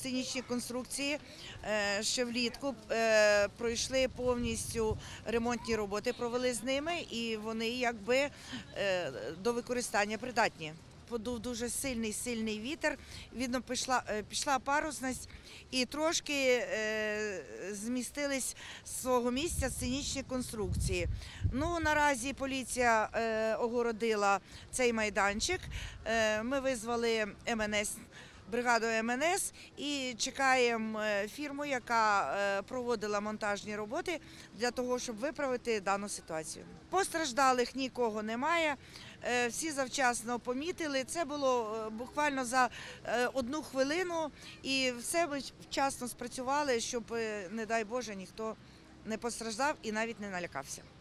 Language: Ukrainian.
сценічні конструкції ще влітку, пройшли повністю ремонтні роботи, провели з ними і вони якби до використання придатні. Подув дуже сильний вітер, видно, пішла парусність і трошки змістились з свого місця сценічні конструкції. Ну, наразі поліція огородила цей майданчик, ми визвали МНС, бригаду МНС і чекаємо фірму, яка проводила монтажні роботи для того, щоб виправити дану ситуацію. Постраждалих нікого немає, всі завчасно помітили, це було буквально за 1 хвилину і все ми вчасно спрацювали, щоб, не дай Боже, ніхто не постраждав і навіть не налякався.